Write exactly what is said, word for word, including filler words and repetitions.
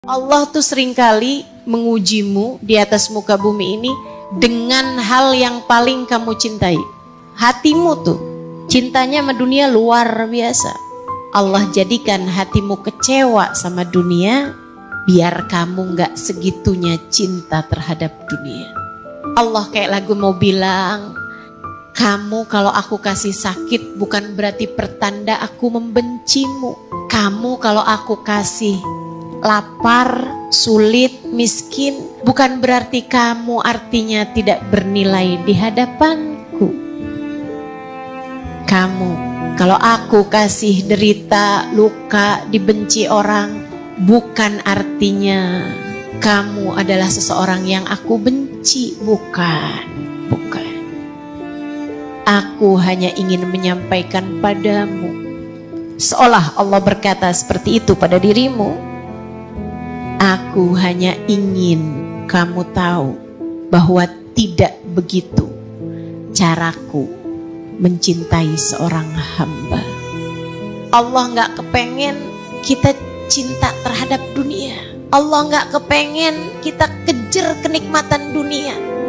Allah tuh seringkali mengujimu di atas muka bumi ini dengan hal yang paling kamu cintai. Hatimu tuh, cintanya sama dunia luar biasa. Allah jadikan hatimu kecewa sama dunia, biar kamu gak segitunya cinta terhadap dunia. Allah kayak lagu mau bilang, kamu kalau aku kasih sakit bukan berarti pertanda aku membencimu. Kamu kalau aku kasih lapar, sulit, miskin, bukan berarti kamu artinya tidak bernilai di hadapanku. Kamu, kalau aku kasih derita, luka, dibenci orang, bukan artinya kamu adalah seseorang yang aku benci. Bukan, bukan. Aku hanya ingin menyampaikan padamu, seolah Allah berkata seperti itu pada dirimu. Aku hanya ingin kamu tahu bahwa tidak begitu caraku mencintai seorang hamba. Allah gak kepengen kita cinta terhadap dunia. Allah gak kepengen kita kejar kenikmatan dunia.